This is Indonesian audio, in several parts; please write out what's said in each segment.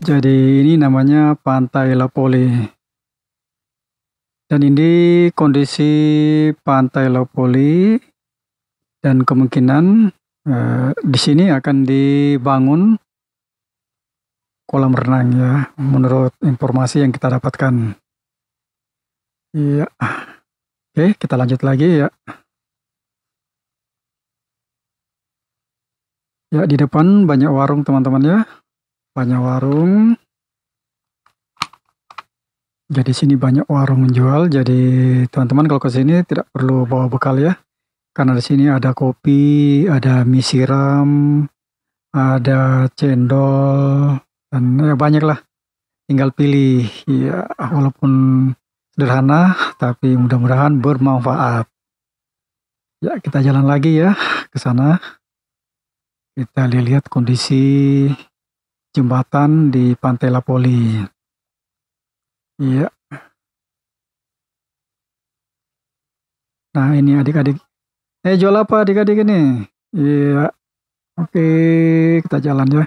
Jadi ini namanya Pantai Lapoli. Dan ini kondisi Pantai Lapoli dan kemungkinan di sini akan dibangun kolam renang ya, menurut informasi yang kita dapatkan. Iya. Oke, kita lanjut lagi ya. Ya, di depan banyak warung teman-teman ya. Banyak warung. Jadi sini banyak warung menjual. Jadi teman-teman kalau ke sini tidak perlu bawa bekal ya. Karena di sini ada kopi, ada mie siram, ada cendol, dan ya banyak lah. Tinggal pilih. Ya, walaupun sederhana, tapi mudah-mudahan bermanfaat. Ya, kita jalan lagi ya ke sana. Kita lihat kondisi jembatan di Pantai Lapoli. Iya. Nah, ini adik-adik. Jual apa adik-adik ini? Iya. Oke, kita jalan ya.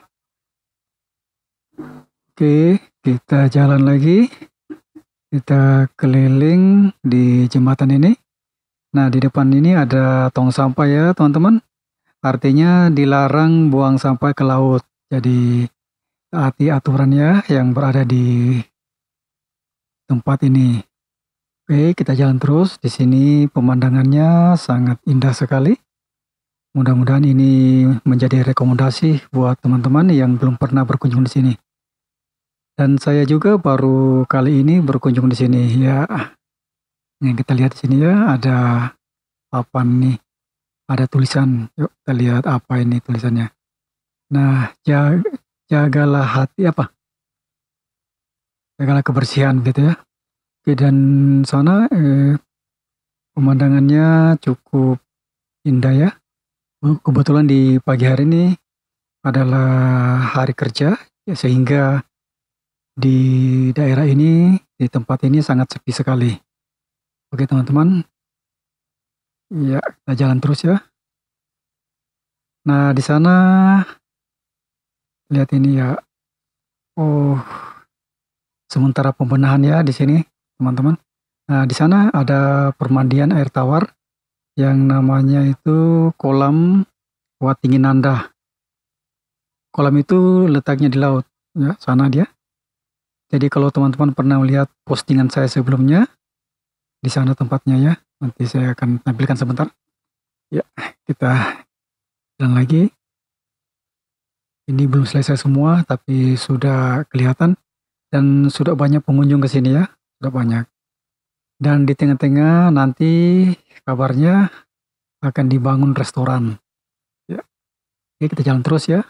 Oke, kita jalan lagi. Kita keliling di jembatan ini. Nah, di depan ini ada tong sampah ya, teman-teman. Artinya dilarang buang sampah ke laut. Jadi, taati aturannya yang berada di tempat ini. Oke, kita jalan terus. Di sini pemandangannya sangat indah sekali. Mudah-mudahan ini menjadi rekomendasi buat teman-teman yang belum pernah berkunjung di sini. Dan saya juga baru kali ini berkunjung di sini ya. Yang kita lihat di sini ya, ada papan nih. Ada tulisan. Yuk kita lihat apa ini tulisannya. Nah, jagalah hati apa? Jagalah kebersihan gitu ya. Oke, dan sana pemandangannya cukup indah ya. Kebetulan di pagi hari ini adalah hari kerja, ya, sehingga di daerah ini, di tempat ini sangat sepi sekali. Oke teman-teman, ya kita jalan terus ya. Nah di sana lihat ini ya, oh sementara pembenahan ya di sini teman-teman. Nah di sana ada permandian air tawar yang namanya itu kolam Watinginanda. Kolam itu letaknya di laut ya, sana dia. Jadi kalau teman-teman pernah melihat postingan saya sebelumnya, di sana tempatnya ya. Nanti saya akan tampilkan sebentar. Ya, kita jalan lagi. Ini belum selesai semua, tapi sudah kelihatan dan sudah banyak pengunjung ke sini ya, sudah banyak. Dan di tengah-tengah nanti kabarnya akan dibangun restoran. Ya. Oke, kita jalan terus ya.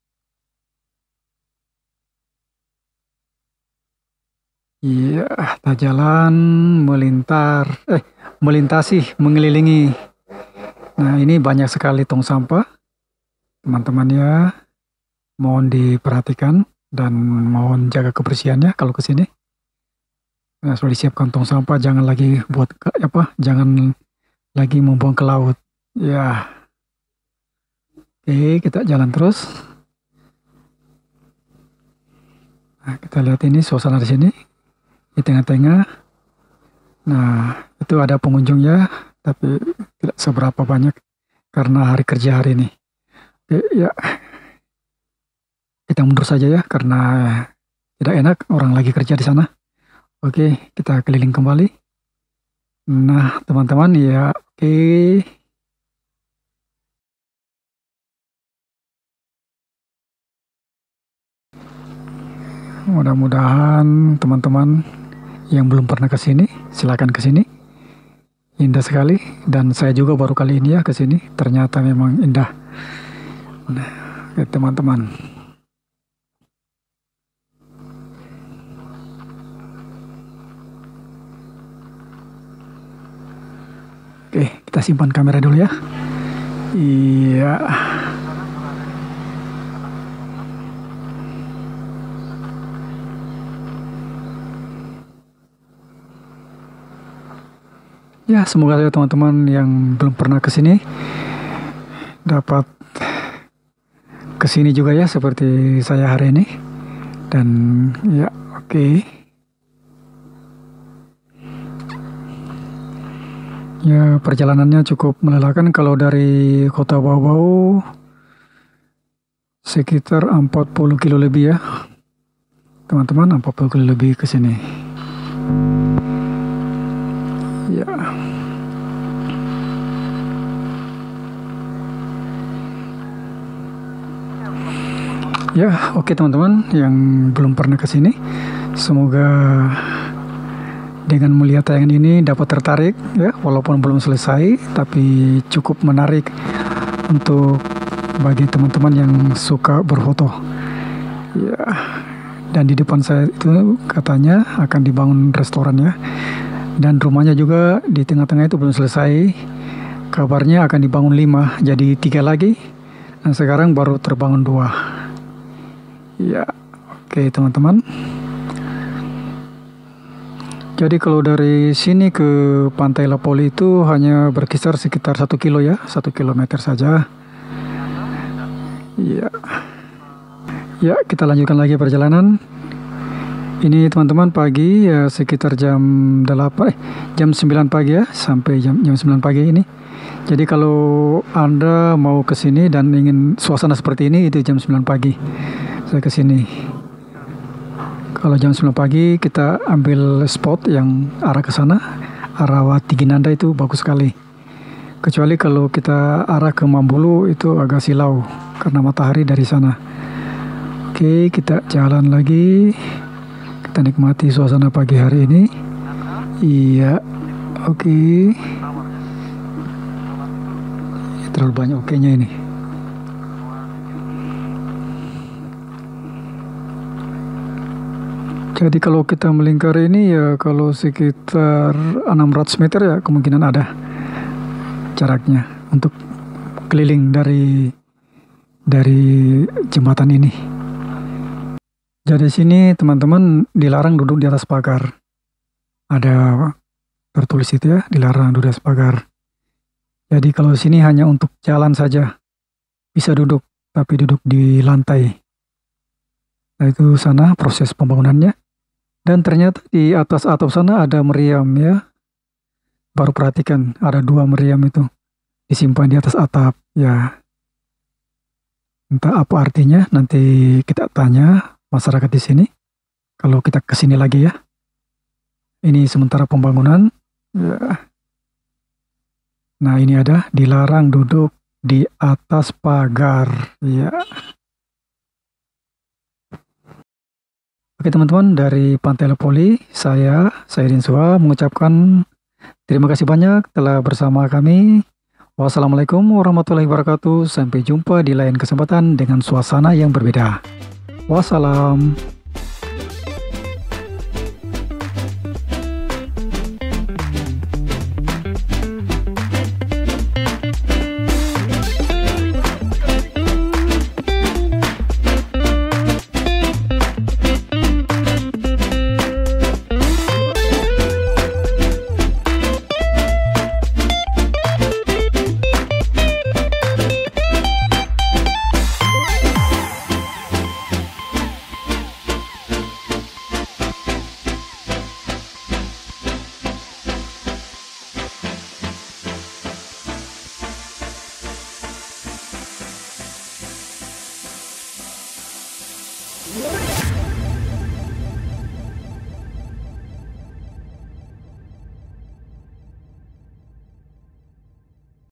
Iya, kita jalan melintasi, mengelilingi. Nah, ini banyak sekali tong sampah. Teman-teman ya, mohon diperhatikan dan mohon jaga kebersihannya kalau ke sini. Nah, sudah disiapkan tong sampah, jangan lagi jangan lagi membuang ke laut. Ya. Oke, kita jalan terus. Nah, kita lihat ini suasana di sini. Di tengah-tengah. Nah, itu ada pengunjung ya, tapi tidak seberapa banyak karena hari kerja hari ini. Oke, ya. Kita mundur saja ya, karena tidak enak orang lagi kerja di sana. Oke, kita keliling kembali. Nah, teman-teman ya, oke. Mudah-mudahan teman-teman yang belum pernah ke sini, silakan ke sini. Indah sekali dan saya juga baru kali ini ya ke sini. Ternyata memang indah. Nah, teman-teman. Oke, kita simpan kamera dulu ya. Iya. Ya, semoga saja teman-teman yang belum pernah ke sini dapat ke sini juga ya seperti saya hari ini. Dan ya, oke. Ya, perjalanannya cukup melelahkan. Kalau dari kota Bau-Bau sekitar 40 kilo lebih ya, teman-teman, 40 kilo lebih ke sini. Ya. Ya, oke teman-teman yang belum pernah ke sini, semoga dengan melihat tayangan ini dapat tertarik ya, walaupun belum selesai, tapi cukup menarik untuk bagi teman-teman yang suka berfoto. Ya, dan di depan saya itu katanya akan dibangun restoran ya, dan rumahnya juga di tengah-tengah itu belum selesai. Kabarnya akan dibangun 5, jadi 3 lagi. Dan sekarang baru terbangun 2. Ya, oke teman-teman. Jadi kalau dari sini ke Pantai Lapoli itu hanya berkisar sekitar 1 kilo ya, 1 kilometer saja. Ya, ya kita lanjutkan lagi perjalanan. Ini teman-teman pagi ya, sekitar jam 9 pagi ya, sampai jam 9 pagi ini. Jadi kalau Anda mau ke sini dan ingin suasana seperti ini, itu jam 9 pagi saya ke sini. Kalau jam 9 pagi kita ambil spot yang arah ke sana, arah Watiginanda itu bagus sekali. Kecuali kalau kita arah ke Mambulu itu agak silau karena matahari dari sana. Oke, kita jalan lagi. Kita nikmati suasana pagi hari ini. Iya, oke. Terlalu banyak oke-nya ini. Jadi kalau kita melingkar ini ya, kalau sekitar 600 meter ya kemungkinan ada jaraknya untuk keliling dari jembatan ini. Jadi sini teman-teman dilarang duduk di atas pagar. Ada tertulis itu ya, dilarang duduk di atas pagar. Jadi kalau sini hanya untuk jalan saja, bisa duduk, tapi duduk di lantai. Nah itu sana proses pembangunannya. Dan ternyata di atas atap sana ada meriam ya. Baru perhatikan ada 2 meriam itu disimpan di atas atap ya. Entah apa artinya, nanti kita tanya masyarakat di sini. Kalau kita ke sini lagi ya. Ini sementara pembangunan. Ya. Nah ini ada dilarang duduk di atas pagar ya. Oke teman-teman, dari Pantai Lapoli saya Dinsua mengucapkan terima kasih banyak telah bersama kami. Wassalamualaikum warahmatullahi wabarakatuh. Sampai jumpa di lain kesempatan dengan suasana yang berbeda. Wassalam.